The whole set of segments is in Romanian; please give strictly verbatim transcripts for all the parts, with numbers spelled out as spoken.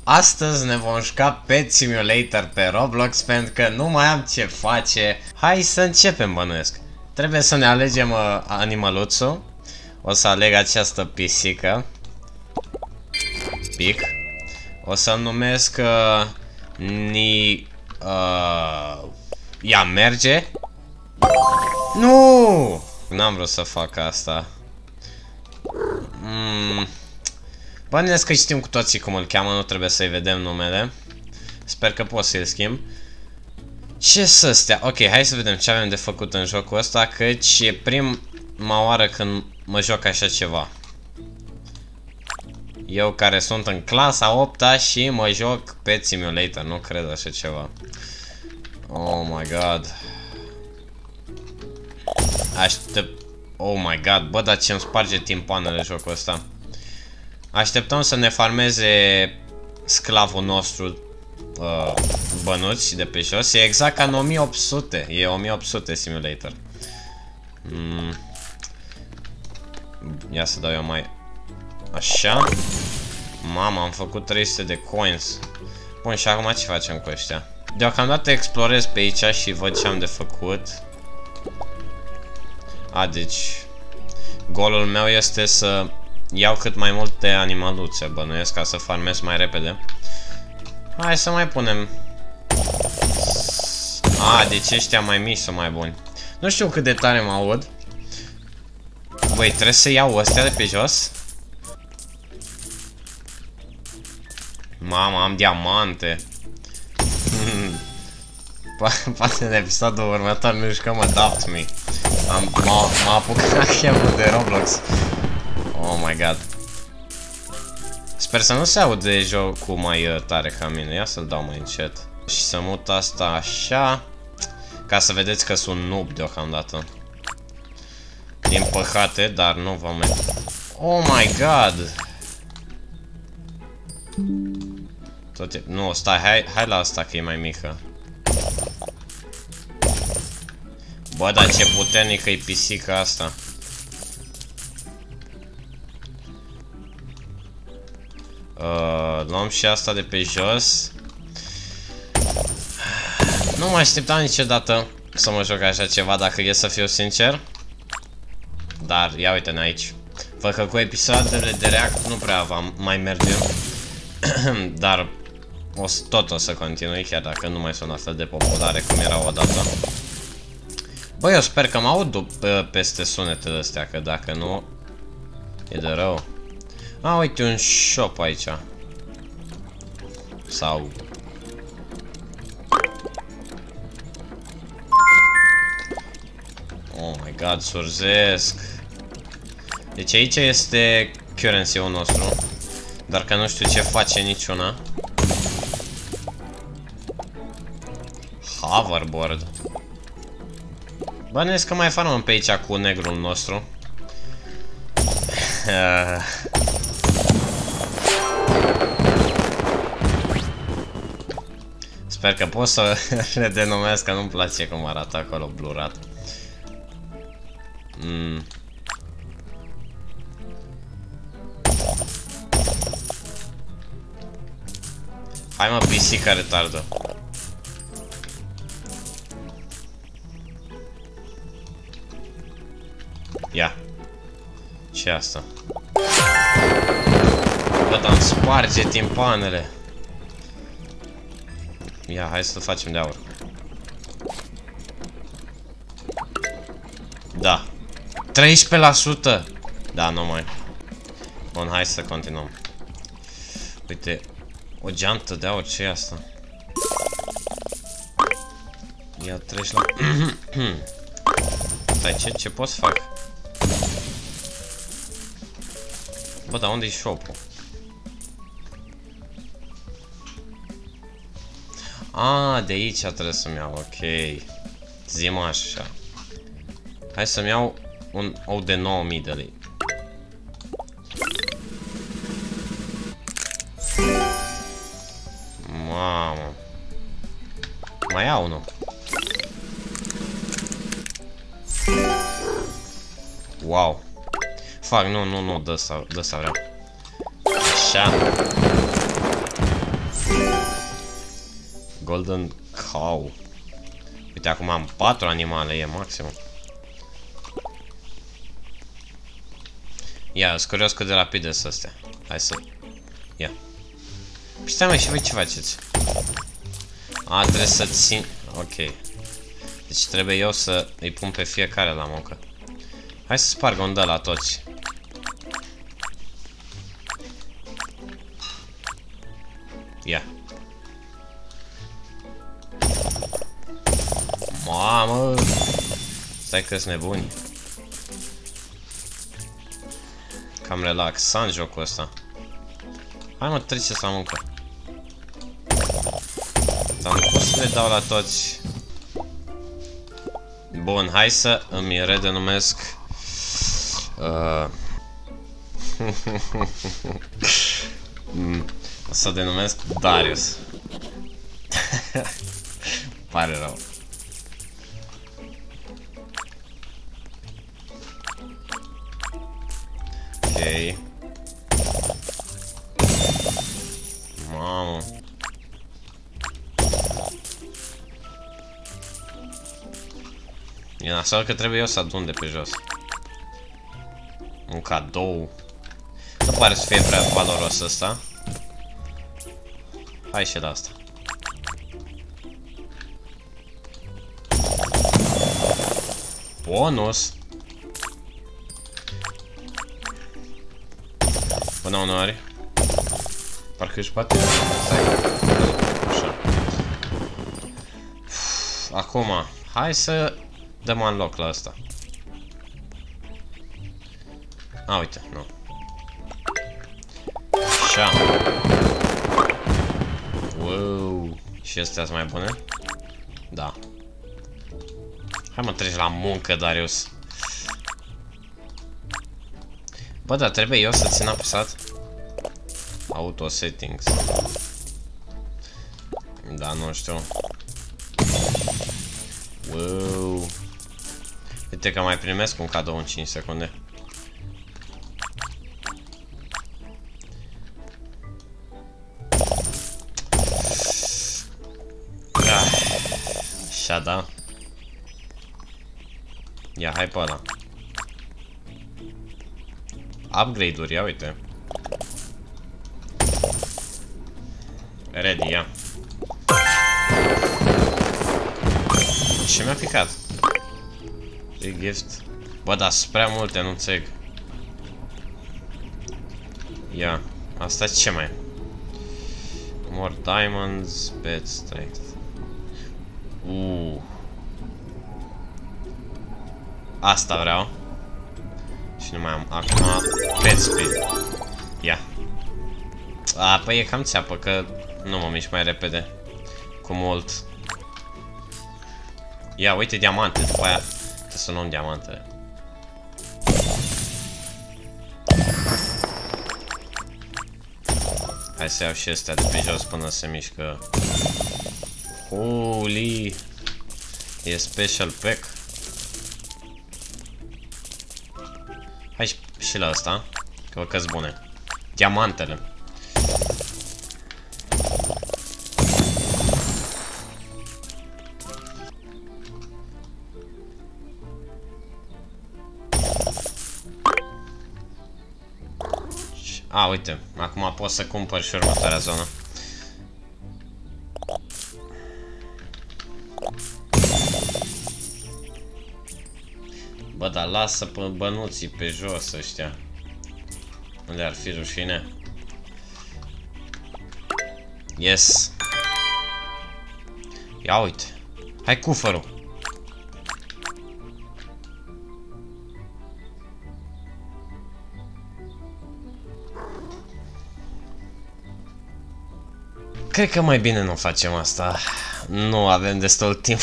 Astăzi ne vom juca Pet Simulator pe Roblox pentru că nu mai am ce face. Hai să începem, bănuiesc. Trebuie să ne alegem uh, animăluțul. O să aleg această pisică. Pic. O să-l numesc uh, Ni... Uh, ea merge. Nu! N-am vrut să fac asta. Mm. Bănuiesc că știm cu toții cum îl cheamă, nu trebuie să-i vedem numele. Sper că pot să-l schimb. Ce să stea? Ok, hai să vedem ce avem de făcut în jocul ăsta, căci e prima oară când mă joc așa ceva. Eu care sunt în clasa a opta și mă joc Pet Simulator, nu cred așa ceva. Oh my god. Aștept... Oh my god, bă, dar ce-mi sparge timpanele jocul ăsta. Așteptăm să ne farmeze sclavul nostru uh, bănuți de pe jos. E exact ca în o mie opt sute. E o mie opt sute Simulator. mm. Ia să dau eu mai... Așa. Mama, am făcut trei sute de coins. Bun, și acum ce facem cu ăștia? Deocamdată explorez pe aici și văd ce am de făcut. A, deci golul meu este să iau cât mai multe animaluțe, bănuiesc, ca să farmez mai repede. Hai să mai punem. A, deci ăștia mai mici sunt mai buni. Nu știu cât de tare mă aud. Băi, trebuie să iau ăstea de pe jos. Mama, am diamante. Poate în episodul următor nu jucăm Adopt Me. M-a apucat chemul de Roblox. Oh my god. Sper să nu se aude jocul mai uh, tare ca mine. Ia să-l dau mai încet. Și să mut asta așa, ca să vedeți că sunt noob deocamdată. Din păcate, dar nu vă mai... Oh my god. Tot e... Nu, stai, hai, hai la asta că e mai mică. Bă, dar ce puternică e pisica asta. Uh, luăm și asta de pe jos. Nu mă așteptam niciodată să mă joc așa ceva, dacă e să fiu sincer. Dar ia uite-ne aici. Văd că cu episoadele de React nu prea va mai merge. Dar o, tot o să continui, chiar dacă nu mai sunt la fel de populare cum erau odată. Băi, eu sper că mă aud peste sunetele astea, că dacă nu e de rău. A, uite un shop aici. Sau... Oh my god, surzesc. Deci aici este currency-ul nostru, dar că nu știu ce face niciuna. Hoverboard. Bănuiesc că mai farmăm pe aici cu negrul nostru. Sper că pot să le denumesc, că nu-mi place cum arată acolo blurat. Mm. Hai mă, pisică retardă. Ia. Ce asta? Bă, dar îmi sparge timpanele. Ia, hai să facem de aur. Da. treisprezece la sută. Da, nu mai. Bun, hai să continuăm. Uite, o geantă de aur, ce e asta? Ia, treci la... Stai, ce, ce pot să fac? Bă, dar unde-i shop-ul? Ah, de aici trebuie să-mi iau, ok. Zi-mă așa. Hai să-mi iau un ou de nouă mii de lei. Mamă. Mai iau unul. Wow. Fac, nu, nu, nu, dă-sta, dă-sta vreau. Așa. Golden Cow. Uite, acum am patru animale, e maxim. Ia, sunt curios cât de rapide sunt astea. Hai să... Ia. Păi stai mă, și voi ce faceți? A, trebuie să țin... Ok. Deci trebuie eu să îi pun pe fiecare la muncă. Hai să spargă un dă la toți. Ia. Mamă! Stai că-s nebuni. Cam relaxant jocul ăsta. Hai mă, treceți la muncă. Dar nu pot să le dau la toți. Bun, hai să îmi redenumesc uh... O să denumesc Darius. Pare rău. Ok. Mamă. E nasol că trebuie eu să adun de pe jos. Un cadou. Nu pare să fie prea valoros ăsta. Hai și la asta. Bonus. Până uneori. Parcă își bate. Așa. Acum, hai să dăm unlock la asta. A, uite, nu. Așa. Wow. Și astea sunt mai bune? Da. Hai mă, treci la muncă, Darius. Bă, da, trebuie eu să țin apăsat. Auto settings. Da, nu știu. Wow. Uite că mai primesc un cadou în cinci secunde. Așa, da. Ia, hai pe ăla. Upgrade-uri, ia uite. Ready, ia. Ce mi-a picat? E gift. Bă, dar sunt prea multe, nu înțeleg. Ia. Asta ce mai? More diamonds, bed strength. Uh. Asta vreau. Și nu mai am acum bed speed. Ia. A, păi e cam țeapă că nu mă mișc mai repede. Cu mult. Ia, uite diamante, după aia trebuie să luăm diamantele. Hai să iau și astea de pe jos până se mișcă. Holy. E special pack. Hai și, și la asta, că văd că-s bune. Diamantele. A, uite, acum pot să cumpăr și următoarea zonă. Bă, dar lasă pe bănuții pe jos ăștia. Unde ar fi rușine? Yes. Ia uite. Hai cufărul. Cred că mai bine nu facem asta. Nu avem destul timp.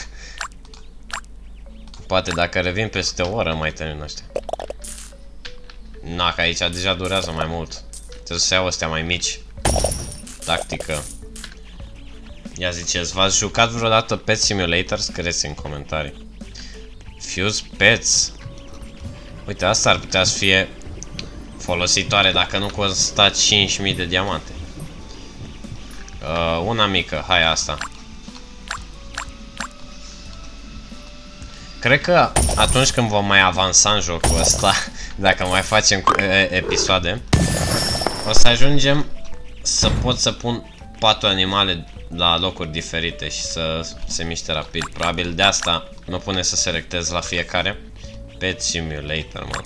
Poate dacă revin peste o oră mai termin ăștia. Na, că aici deja durează mai mult. Trebuie să iau astea mai mici. Tactică. Ia ziceți, v-ați jucat vreodată Pet Simulator? Scrieți în comentarii. Fuse Pets. Uite, asta ar putea să fie folositoare dacă nu costa cinci mii de diamante. Uh, una mică, hai asta. Cred că atunci când vom mai avansa în jocul ăsta, dacă mai facem episoade, o să ajungem să pot să pun patru animale la locuri diferite și să se miște rapid. Probabil de asta nu pune să selectez la fiecare. Pet Simulator, man.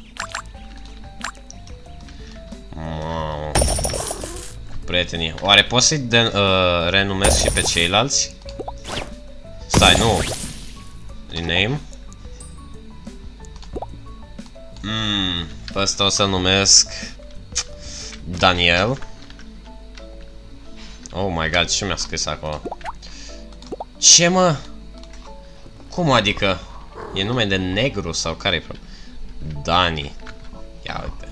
Mamă. Prietenii. Oare pot să-i uh, renumesc și pe ceilalți? Stai, nu. Rename. Mm, pe ăsta o să numesc Daniel. Oh my god, ce mi-a scris acolo? Ce, mă? Cum adică? E nume de negru sau care-i problema? Dani. Ia uite.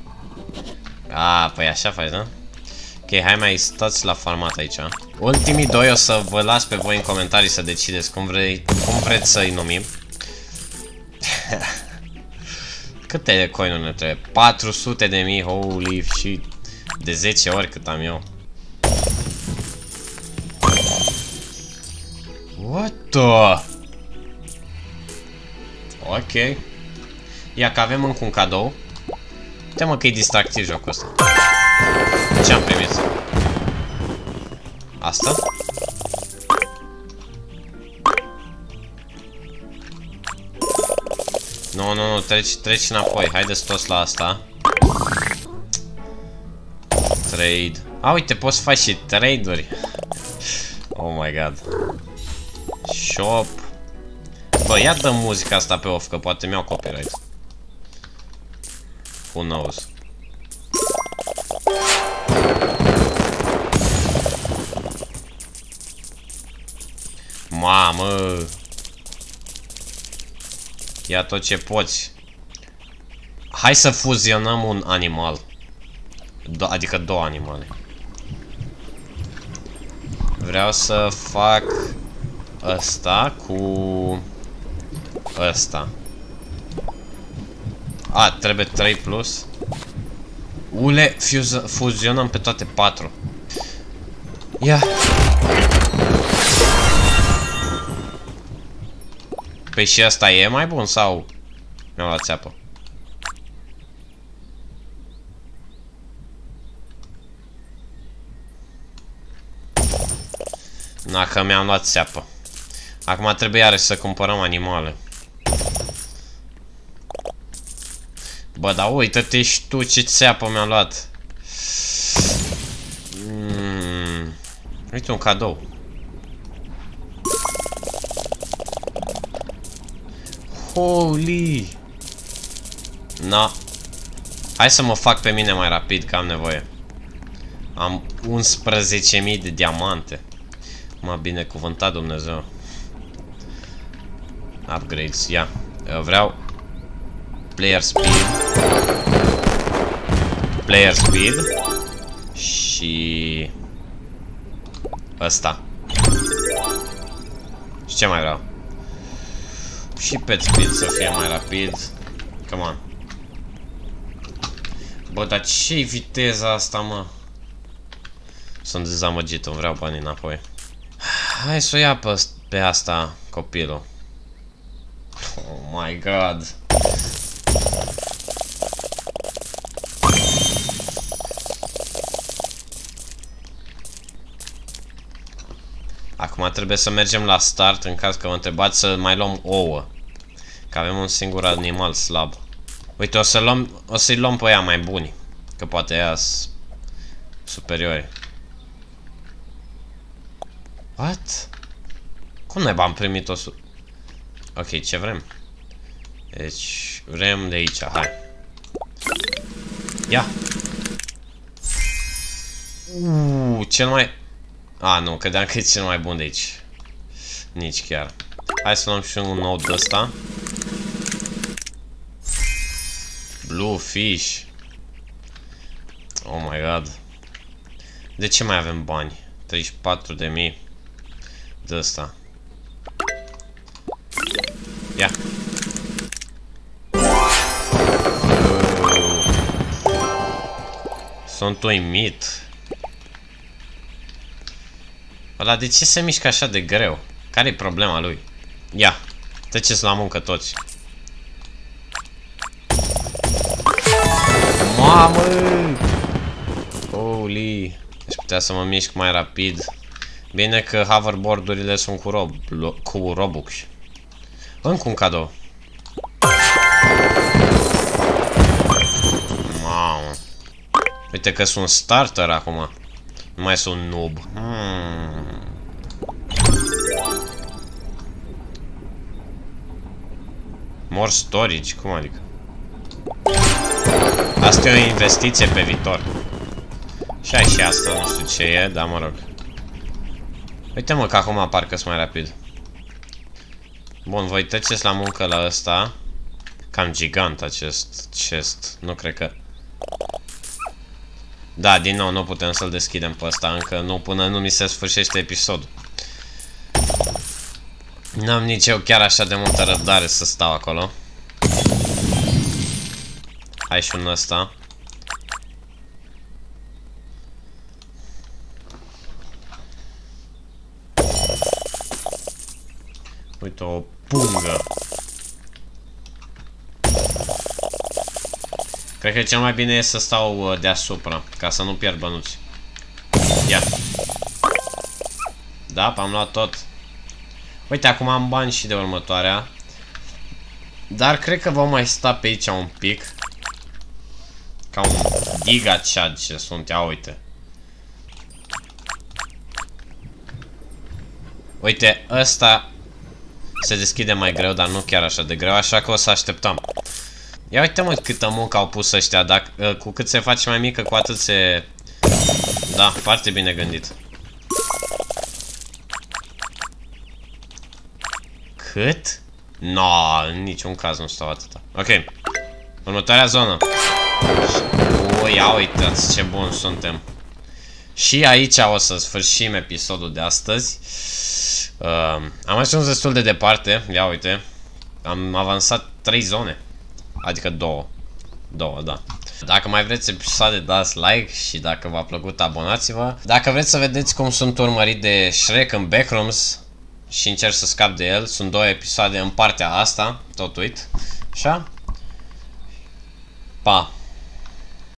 A, păi așa faci, da? Ok, hai mai stați la farmat aici. Ultimii doi o să vă las pe voi în comentarii să decideți cum, vrei, cum vreți să-i numim. Câte coinuri ne trebuie? patru sute de mii, holy shit. De zece ori cât am eu. What the? Ok. Ia că avem încă un cadou. Uite-mă că e distractiv jocul ăsta. Ce am primit? Asta? Nu, nu, nu, treci, treci înapoi. Haideți toți la asta. Trade. A, uite, poți să faci și trade-uri. Oh my god. Shop. Bă, ia dă muzica asta pe off, că poate mi-au copyright. Who knows? Mamă! Ia tot ce poți. Hai să fuzionăm un animal. Do adică două animale. Vreau să fac ăsta cu ăsta. A, trebuie trei plus. Ule, fuzionăm pe toate patru. Ia. Păi și asta e mai bun sau mi-am luat țeapă? Na, că mi-am luat țeapă. Acum trebuie iarăși să cumpărăm animale. Bă, dar uită-te și tu ce țeapă mi-am luat. Mm. Uite un cadou. Holy. Na. Hai să mă fac pe mine mai rapid, că am nevoie. Am unsprezece mii de diamante. M-a binecuvântat Dumnezeu. Upgrades, ia. Eu vreau Player Speed. Player Speed. Și ăsta. Și ce mai vreau? Și Pet Speed să fie mai rapid. Come on. Bă, dar ce-i viteza asta, mă? Sunt dezamăgit, îmi vreau banii înapoi. Hai să o ia pe, pe asta, copilul. Oh my god. Acum trebuie să mergem la start în caz că vă întrebați să mai luăm ouă. Că avem un singur animal slab. Uite, o să luăm, o să-i luăm pe ea mai buni. Că poate ea sunt superiori. What? Cum naiba am primit o su... Ok, ce vrem? Deci, vrem de aici, hai. Ia! Uuu, cel mai... A, nu, credeam că e cel mai bun de aici. Nici chiar. Hai să luăm și un nou de ăsta. Blue Fish. Oh my god. De ce mai avem bani? treizeci și patru de mii de ăsta. Ia. Sunt uimit. Ăla de ce se mișcă așa de greu? Care-i problema lui? Ia. Treceți la muncă toți. Mamă! Holy! Aș putea să mă mișc mai rapid. Bine că hoverboard-urile sunt cu, rob cu Robux. Încă un cadou. Mamă! Uite că sunt starter acum. Nu mai sunt noob. Hmm. More storage? Cum adică? Asta e o investiție pe viitor. Și ai și asta, nu știu ce e, dar mă rog. Uite mă că acum parcă sunt mai rapid. Bun, voi treceți la muncă la ăsta. Cam gigant acest chest. Nu cred că... Da, din nou nu putem să-l deschidem pe ăsta încă, nu, până nu mi se sfârșește episodul. N-am nici eu chiar așa de multă răbdare să stau acolo. Hai și un ăsta. Uite, o pungă. Cred că cel mai bine e să stau deasupra, ca să nu pierd bănuți. Ia. Da, am luat tot. Uite, acum am bani și de următoarea. Dar cred că vom mai sta pe aici un pic. Ca un giga chad ce sunt, ia uite. Uite, ăsta se deschide mai greu, dar nu chiar așa de greu, așa că o să așteptăm. Ia uite mă câtă muncă au pus ăștia, dacă, cu cât se face mai mică, cu atât se... Da, foarte bine gândit. Cât? No, în niciun caz nu stau atâta. Ok. Următoarea zonă. O, ia uitați ce bun suntem. Și aici o să sfârșim episodul de astăzi. uh, Am ajuns destul de departe. Ia uite. Am avansat trei zone. Adică două. Două, da. Dacă mai vreți episoade, dați like. Și dacă v-a plăcut, abonați-vă. Dacă vreți să vedeți cum sunt urmărit de Shrek în Backrooms și încerc să scap de el, sunt două episoade în partea asta. Tot uit. Așa. Pa.